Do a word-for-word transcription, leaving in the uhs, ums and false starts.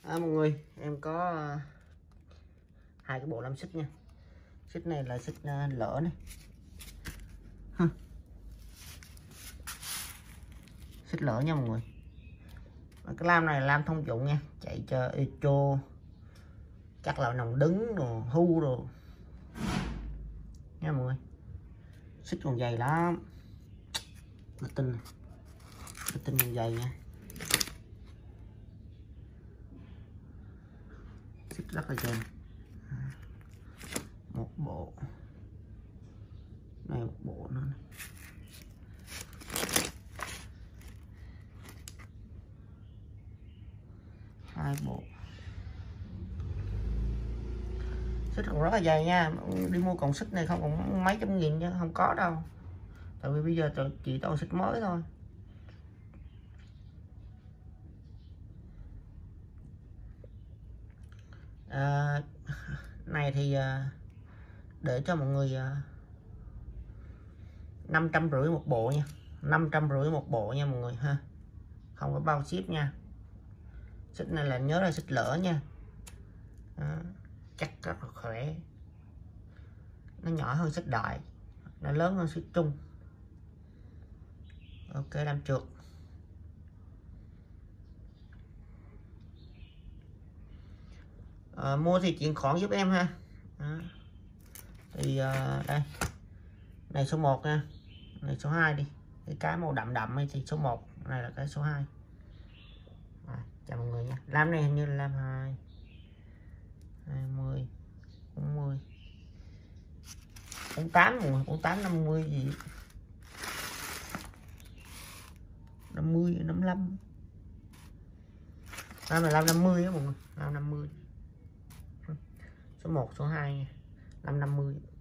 À, mọi người, em có uh, hai cái bộ lam xích nha. Xích này là xích uh, lỡ này. Hừ. Xích lỡ nha mọi người. Cái lam này là lam thông dụng nha, chạy cho echo, chắc là nòng đứng rồi hu rồi nha mọi người. Xích còn dày lắm, cái tinh cái tinh còn dày nha. Xích rất là dày. Một bộ này, một bộ nữa này. Hai bộ. Xích còn rất là dày nha. Đi mua còn xích này không còn mấy trăm nghìn chứ không có đâu, tại vì bây giờ chỉ toàn xích mới thôi. À, này thì để cho mọi người năm trăm rưỡi một bộ nha, năm trăm rưỡi một bộ nha mọi người ha, không có bao ship nha. Xích này là nhớ là xích lỡ nha. Đó, chắc rất là khỏe, nó nhỏ hơn xích đại, nó lớn hơn xích trung. Ok, làm trượt. À, mua thì chuyển khoản giúp em ha. Đó. Thì uh, đây này số một nha, này số hai đi, cái cái màu đậm đậm ấy thì số một, này là cái số hai. À, chào mọi người nha. Lam này hình như là lam hai hai mươi bốn mươi bốn tám rồi, bốn tám năm mươi gì, năm mươi năm mươi lăm. Lam này lam năm mươi á mọi người, lam năm mươi. Số một số hai, lam năm mươi.